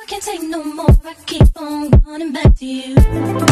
can't take no more. I keep on running back to you.